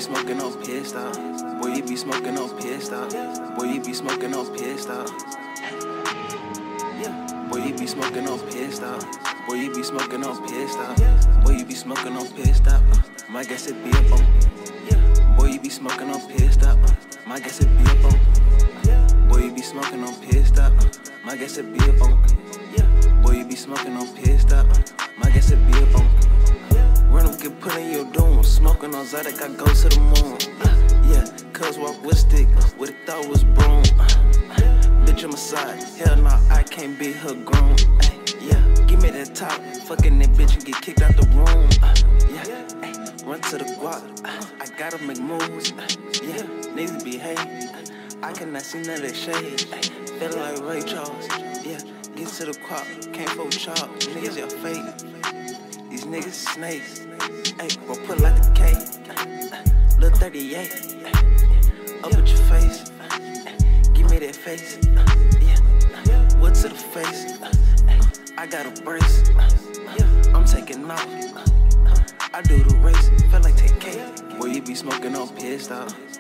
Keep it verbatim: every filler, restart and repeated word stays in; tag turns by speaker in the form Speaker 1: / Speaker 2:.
Speaker 1: smoking on pissed out. Boy, you be smoking on pissed out. Boy, you be smoking on pissed out. Boy, you be smoking on pissed out. Boy, you be smoking on pissed out. Boy, you be smoking on pissed out. My guess it be a bone. Boy, you be smoking on pissed out. My guess it be a bone. Boy, you be smoking on pissed out. My guess it be a bone. Boy, you be smoking on pissed out. My guess it be a bone. Run up, get put in your doom. Smoking on Zydeco, I go to the moon. Uh, yeah, cuz walk with stick. What it thought was broom. Uh, bitch on my side. Hell no, I can't be her groom. Uh, yeah, give me that top. Fucking that bitch and get kicked out the room. Uh, yeah, ay, run to the guap. Uh, I gotta make moves. Uh, yeah, niggas behave. Uh, I cannot see none of that shade. Ay, feel like Ray Charles. Yeah, get to the guap. Can't fuck with y'all. Niggas, y'all fake. These niggas snakes. Ay, bro, put like the K. Lil' thirty-eight. Up with your face. Give me that face. Yeah. What to the face? I got a brace. I'm taking off. I do the race. Feel like take K. Boy, you be smoking on pissed out.